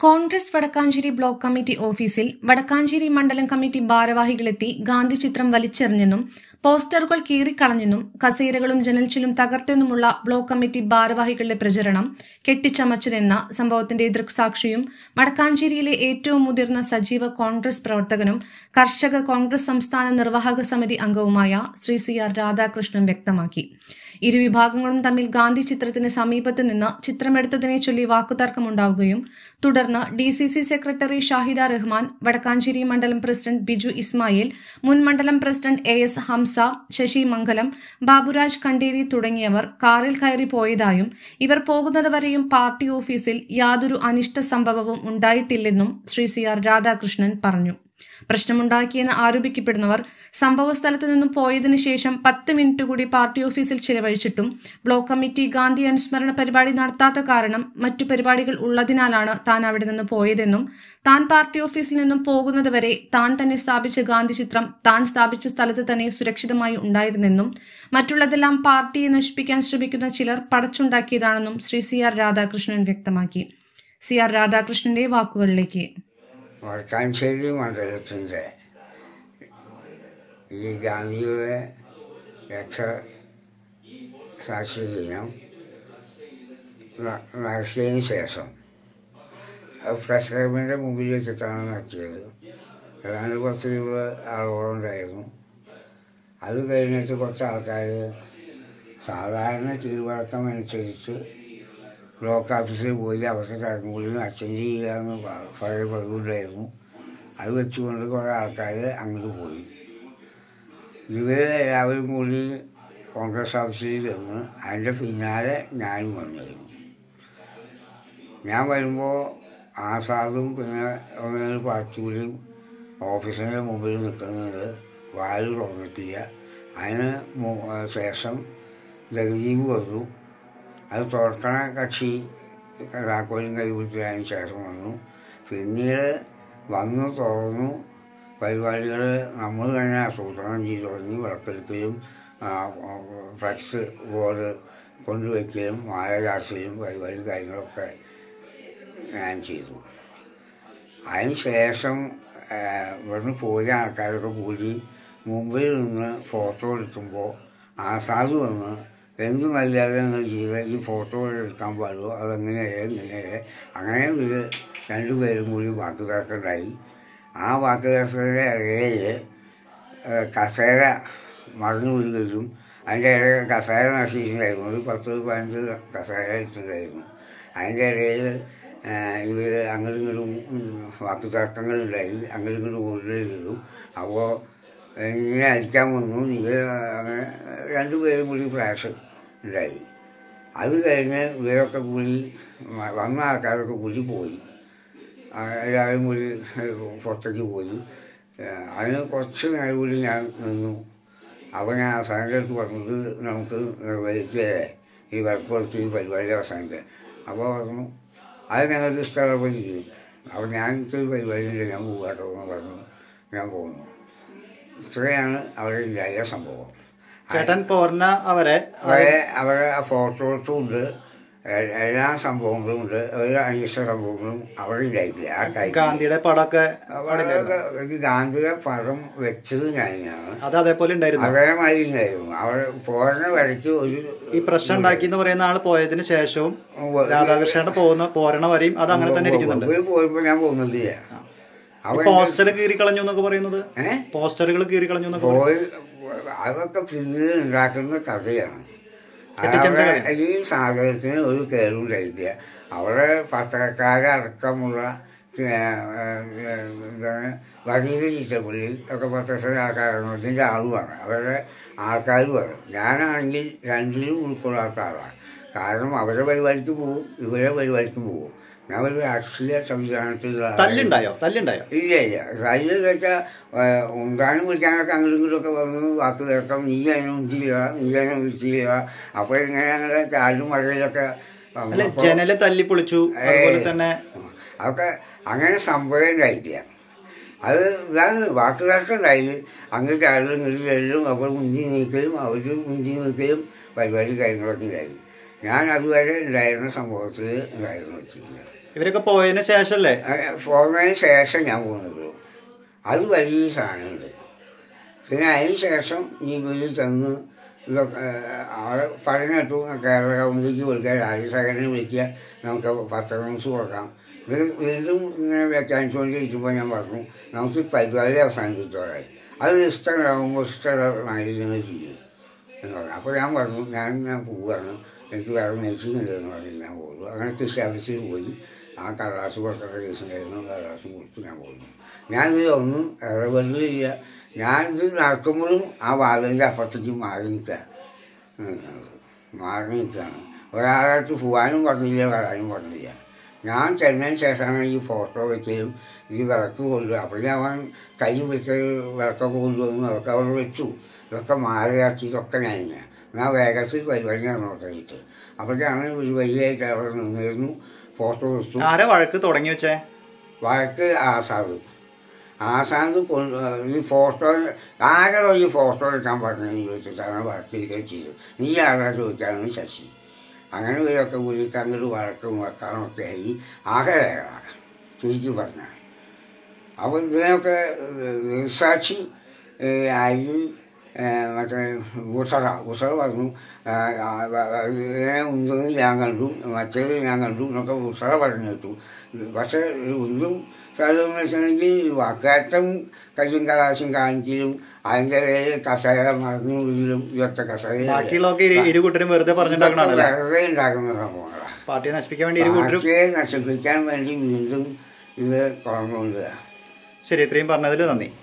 Congress Vadakkanchery block committee ഓഫീസിൽ വടക്കാഞ്ചേരി മണ്ഡലം committee ഭാരവാഹികളെത്തി Gandhi ചിത്രം വലിച്ചെറിഞ്ഞെന്നും പോസ്റ്ററുകൾ കീറിക്കളഞ്ഞെന്നും കസേരകളും ജനൽച്ചിലും തകർത്തെന്നുമുള്ള ബ്ലോക്ക് കമ്മിറ്റി ഭാരവാഹികളുടെ പ്രചരണം കെട്ടിച്ചമച്ചതെന്ന സംഭവത്തിന്റെ ദൃക്സാക്ഷിയും വടക്കാഞ്ചേരിയിലെ ഏറ്റവും മുതിർന്ന സജീവ കോൺഗ്രസ് പ്രവർത്തകനും കർഷക കോൺഗ്രസ് സംസ്ഥാന നിർവാഹക സമിതി അംഗവുമായ ശ്രീ CR രാധാകൃഷ്ണൻ വ്യക്തമാക്കി. ഇരുവിഭാഗങ്ങളും തമ്മിൽ ഗാന്ധി ചിത്രത്തിന് സമീപത്ത് നിന്ന് ചിത്രമെടുത്തതിനെ ചൊല്ലി വാക്കുതർക്കമുണ്ടാവുകയും തുടർന്ന് DCC സെക്രട്ടറി ഷാഹിദ റഹ്മാൻ, വടക്കാഞ്ചേരി മണ്ഡലം പ്രസിഡന്റ് ബിജു ഇസ്മായിൽ, മുൻ മണ്ഡലം പ്രസിഡന്റ് AS ഹംസ, ശശി മംഗലം, ബാബുരാജ് കണ്ടേരി തുടങ്ങിയവർ കാറിൽ കയറി പോയതായും ഇവർ പോകുന്നതുവരെയും പാർട്ടി ഓഫീസിൽ യാതൊരു അനിഷ്ട സംഭവവും ഉണ്ടായിട്ടില്ലെന്നും ശ്രീ CR രാധാകൃഷ്ണൻ പറഞ്ഞു. പ്രശ്നമുണ്ടാക്കിയെന്ന് ആരോപിക്കപ്പെടുന്നവർ സംഭവസ്ഥലത്ത് നിന്നും പോയതിനു ശേഷം 10 മിനിറ്റ് കൂടി പാർട്ടി ഓഫീസിൽ ചിലവഴിച്ചിട്ടും ബ്ലോക്ക് കമ്മിറ്റി ഗാന്ധി അനുസ്മരണ പരിപാടി നടത്താത്ത കാരണം മറ്റു പരിപാടികൾ ഉള്ളതിനാലാണ് താൻ അവിടെ നിന്ന് പോയതെന്നും താൻ പാർട്ടി ഓഫീസിൽ നിന്നും പോകുന്നതുവരെ താൻ തന്നെ സ്ഥാപിച്ച ഗാന്ധി ചിത്രം താൻ സ്ഥാപിച്ച സ്ഥലത്ത് തന്നെ സുരക്ഷിതമായി ഉണ്ടായിരുന്നെന്നും മറ്റുള്ളതെല്ലാം പാർട്ടിയെ നശിപ്പിക്കാൻ ശ്രമിക്കുന്ന ചിലർ പടച്ചുണ്ടാക്കിയതാണെന്നും ശ്രീ CR രാധാകൃഷ്ണൻ വ്യക്തമാക്കി. CR രാധാകൃഷ്ണന്റെ വാക്കുകളിലേക്ക്. വടക്കാഞ്ചേരി മണ്ഡലത്തിൻ്റെ ഈ ഗാന്ധിയുടെ രക്തസാക്ഷി ദിനം നടത്തിയതിന് ശേഷം പ്രസ് ക്ലബിൻ്റെ മുമ്പിൽ വെച്ചിട്ടാണ് നടത്തിയത്. ഏതാണ്ട് 10-20 ആളുകളുണ്ടായിരുന്നു. അത് കഴിഞ്ഞിട്ട് കുറച്ച് ആൾക്കാർ സാധാരണ കീഴ്വഴക്കം അനുസരിച്ച് ബ്ലോക്ക് ഓഫീസിൽ പോയി അവർക്ക് കടന്നുകൂടി അറ്റൻഡ് ചെയ്യാമെന്ന് പഴയ പതിവുണ്ടായിരുന്നു. അത് വെച്ചുകൊണ്ട് കുറേ ആൾക്കാർ അങ്ങോട്ട് പോയി. ഇവർ എല്ലാവരും കൂടി കോൺഗ്രസ് ഓഫീസിൽ വന്ന് അതിൻ്റെ പിന്നാലെ ഞാനും വന്നിരുന്നു. ഞാൻ വരുമ്പോൾ ആസാദും പിന്നെ ഒന്നൊരു പാർട്ടിയും ഓഫീസിൻ്റെ മുമ്പിൽ നിൽക്കുന്നത് വാല് തുറന്നിട്ടില്ല. അതിന് ശേഷം ജഗദീപ് വന്നു. അത് തുറക്കണ കക്ഷി താക്കോലും കൈപിടിച്ചതിന് ശേഷം വന്നു. പിന്നീട് വന്നു തുറന്നു. പരിപാടികൾ നമ്മൾ തന്നെ ആസൂത്രണം ചെയ്ത് തുടങ്ങി. വിളക്കെടുക്കലും ഫ്ലക്സ് ബോർഡ് കൊണ്ടുവയ്ക്കലും മാല ചാർച്ചലും പരിപാടി കാര്യങ്ങളൊക്കെ ഞാൻ ചെയ്തു. അതിന് ശേഷം ഇവിടുന്ന് പോയ ആൾക്കാരൊക്കെ കൂടി മുമ്പിൽ നിന്ന് ഫോട്ടോ എടുക്കുമ്പോൾ ആസാദ് വന്ന് എന്ത് നല്ലത് നിങ്ങൾ ചെയ്ത് ഈ ഫോട്ടോ എടുക്കാൻ പാടുമോ, അതെങ്ങനെയാണ് അങ്ങനെ ഇത് രണ്ടുപേരും കൂടി വാക്കുതർക്കമുണ്ടായി. ആ വാക്കുതർക്കത്തിൻ്റെ ഇടയിൽ കസേര മറന്നു വീഴുകയും അതിൻ്റെ ഇടയിൽ കസേര നശിച്ചിട്ടുണ്ടായിരുന്നു. ഒരു 10-15 കസേര ഇട്ടുണ്ടായിരുന്നു. അതിൻ്റെ ഇടയിൽ ഇവർ അങ്ങോട്ടും ഇങ്ങോട്ടും വാക്കുതർക്കങ്ങളുണ്ടായി. അങ്ങോട്ടും ഇങ്ങോട്ടും ഓടുകയും ചെയ്തു. അപ്പോൾ ഇങ്ങനെ അടിക്കാൻ വന്നു. അങ്ങനെ രണ്ടുപേരും കൂടി ഫ്ലാഷ് ഉണ്ടായി. അത് കഴിഞ്ഞ് ഇവരൊക്കെ കൂടി വന്ന ആൾക്കാരൊക്കെ കൂടി പോയി. എല്ലാവരും കൂടി പുറത്തേക്ക് പോയി. അതിന് കുറച്ച് നേരം കൂടി ഞാൻ നിന്നു. അപ്പോൾ ഞാൻ അവസാനത്തെ അടുത്ത് പറഞ്ഞത് നമുക്ക് നിർവഹിക്കേ ഈ വർക്ക് കൊടുത്ത് ഈ പരിപാടി അവസാനിക്കുക. അപ്പോൾ പറഞ്ഞു അത് ഞങ്ങൾക്ക് ഇഷ്ടമുള്ളപ്പോൾ ചെയ്യും. അപ്പോൾ ഞങ്ങൾക്ക് പരിപാടിയില്ല, ഞാൻ പോകാട്ടോ എന്ന് പറഞ്ഞു. ഞാൻ പോകുന്നു. ഇത്രയാണ് അവിടെ ഉണ്ടായ സംഭവം. ചേട്ടൻ പോർണ അവരെ ആ ഫോട്ടോസും ഉണ്ട്, എല്ലാ സംഭവങ്ങളും ഉണ്ട്. ഒരു അനിഷ്ട സംഭവങ്ങളും അവിടെ ഉണ്ടായിട്ടില്ല. ആ ഗാന്ധിയുടെ പടമൊക്കെ ഗാന്ധിയുടെ പടം വെച്ചത് ഞാനാണ്. അത് അതേപോലെ ഉണ്ടായിരുന്നു, അതേമാതിരി ഉണ്ടായിരുന്നു. അവിടെ പോരണ വരയ്ക്ക് ഒരു ഈ പ്രശ്നം ഉണ്ടാക്കി എന്ന് പറയുന്ന ആള് പോയതിന് ശേഷവും രാധാകൃഷ്ണന്റെ പോരണ വരെയും അത് അങ്ങനെ തന്നെ ഇരിക്കുന്നുണ്ട്. പോയപ്പോ ഞാൻ പോകുന്നില്ല. പോസ്റ്റർ കീറിക്കളഞ്ഞു എന്നൊക്കെ പറയുന്നത്, പോസ്റ്ററുകൾ കീറിക്കളഞ്ഞു എന്നൊക്കെ പോയി അതൊക്കെ പിന്നീട് ഉണ്ടാക്കുന്ന കഥയാണ്. ഈ സാധനത്തിന് ഒരു കേടുണ്ടായില്ല. അവിടെ പത്രക്കാരടക്കമുള്ള എന്താണ് വടീര ചീറ്റപ്പള്ളി ഒക്കെ പത്രത്തിലെ ആൾക്കാരാണ്. ഇതിൻ്റെ ആളുമാണ്, അവരുടെ ആൾക്കാരുമാണ്. ഞാനാണെങ്കിൽ രണ്ടിലും ഉൾക്കൊള്ളാത്ത ആളാണ്. കാരണം അവരുടെ പരിപാടിക്ക് പോകും, ഇവരുടെ പരിപാടിക്കും പോകും. ഞാൻ ഒരു രാഷ്ട്രീയ സംവിധാനത്തിലുള്ള തല്ലുണ്ടായോ? ഇല്ല. തല്ല് വെച്ചാൽ ഉണ്ടാനും വിളിക്കാനൊക്കെ അങ്ങോട്ടും ഇങ്ങോട്ടൊക്കെ വന്ന് വാക്ക് കേൾക്കാം. നീ അതിനെ ഉന്തിയില്ല, നീ അതിനെ വിളിച്ചില്ല. അപ്പോൾ ഇങ്ങനെ ഞങ്ങളുടെ ചാലും മഴയിലൊക്കെ ജനല് തല്ലി പൊളിച്ചു. അതുപോലെ തന്നെ അതൊക്കെ അങ്ങനെ സംഭവം ഉണ്ടായിട്ടില്ല. അത് ഇതാണ് വാക്ക് കേൾക്കുണ്ടായി. അങ്ങ് ചാലും ഇങ്ങോട്ട് ചെല്ലും. അപ്പോൾ മുന്തി നീക്കുകയും അവർ മുന്തി നീക്കുകയും പരിപാടി കാര്യങ്ങളൊക്കെ ഉണ്ടായി. ഞാൻ അതുവരെ ഉണ്ടായിരുന്ന സംഭവത്തിൽ ഉണ്ടായിരുന്നു വെച്ചിരിക്കുന്നത്. ഇവരൊക്കെ പോയതിന് ശേഷമല്ലേ? പോയതിന് ശേഷം ഞാൻ പോകുന്നുള്ളൂ. അത് വലിയ സാധനമുണ്ട്. പിന്നെ അതിന് ശേഷം ഈ വീട്ടിൽ ചെന്ന് ഇതൊക്കെ അവിടെ പറഞ്ഞിട്ടു കേരള കൗമുദിക്ക് വിളിക്കുക, രാജ്യസേഖരനെ വിളിക്കുക, നമുക്ക് പത്രങ്ങൾ കൊടുക്കാം. ഇത് വീണ്ടും ഇങ്ങനെ വ്യാഖ്യാനിച്ചുകൊണ്ടിരിക്കുമ്പോൾ ഞാൻ പറഞ്ഞു നമുക്ക് പരിപാടി അവസാനിപ്പിച്ചോളായി, അത് ഇഷ്ടമാകുമ്പോൾ ഇഷ്ടമായി നിങ്ങൾ ചെയ്യും എന്ന് പറഞ്ഞു. അപ്പോൾ ഞാൻ പറഞ്ഞു ഞാൻ പോവുകയാണ്, എനിക്ക് വേറെ മേച്ചിങ് ഉണ്ട് എന്ന് പറഞ്ഞ് ഞാൻ പോകുന്നു. അങ്ങനെ കൃഷി ഓഫീസിൽ പോയി ആ കടലാസ് കൊടുക്കേണ്ട കേസുണ്ടായിരുന്നു, കടലാസ് കൊടുത്ത് ഞാൻ പോകുന്നു. ഞാനിതൊന്നും ഇടപെടുന്നില്ല. ഞാനിത് നടക്കുമ്പോഴും ആ വാതിലിൻ്റെ അപ്പുറത്തേക്ക് മാറി നിൽക്കുകയാണ്. ഒരാളായിട്ട് പോകാനും പറഞ്ഞില്ല, വരാനും പറഞ്ഞില്ല. ഞാൻ ചെന്നതിന് ശേഷമാണ് ഈ ഫോട്ടോ വെക്കലും ഈ വിളക്ക് കൊണ്ടുവരിക. അപ്പോൾ അവൻ കൈ വെച്ച് വിളക്കൊക്കെ കൊണ്ടുവന്നു, അതൊക്കെ അവിടെ വെച്ചു. ഇതൊക്കെ മാറിയാക്കിയതൊക്കെ ഞാൻ വേഗത്തിൽ പരിപാടി നടന്നോട്ടായിട്ട്. അപ്പോഴാണ് ഒരു വഴിയായിട്ട് അവിടെ നിന്നിരുന്നു, ഫോട്ടോ എടുത്തു. ആരെ വഴക്ക് തുടങ്ങി വെച്ചേ? വഴക്ക് ആസാദ് ഈ ഫോട്ടോ ആരോ ഈ ഫോട്ടോ എടുക്കാൻ പറഞ്ഞതെന്ന് ചോദിച്ചിട്ടാണ് വഴക്കിരിക്കുകയും ചെയ്തത്. നീ ആരാ ചോദിക്കാനാണ് ശശി. അങ്ങനെ ഇവരൊക്കെ കൂടിയിട്ട് അങ്ങോട്ട് വഴക്കും വെക്കാനൊക്കെ ആയി ആകെ ചുരുക്കി പറഞ്ഞാൽ. അപ്പോൾ ഇതിനൊക്കെ സാക്ഷി ആയി മറ്റേ ഉസറ പറഞ്ഞു ഉണ്ടെന്ന് ഞാൻ കണ്ടു, മറ്റേത് ഞാൻ കണ്ടു എന്നൊക്കെ ഉസറ പറഞ്ഞു കേട്ടു. പക്ഷേ ഒന്നും സാധനം വെച്ചിട്ടുണ്ടെങ്കിൽ വാക്കാറ്റം കയ്യും കലാശം കാണിക്കലും അതിൻ്റെ ഇടയിൽ കസേര മറന്നു വീഴും. ഇതൊക്കെ കസേര വെറുതെ ഉണ്ടാക്കുന്ന സംഭവങ്ങളാണ്. പാർട്ടിയെ നശിപ്പിക്കാൻ വേണ്ടി വീണ്ടും ഇത് തുറന്നുകൊണ്ടുവരിക. ശരി, ഇത്രയും പറഞ്ഞതിൽ നന്ദി.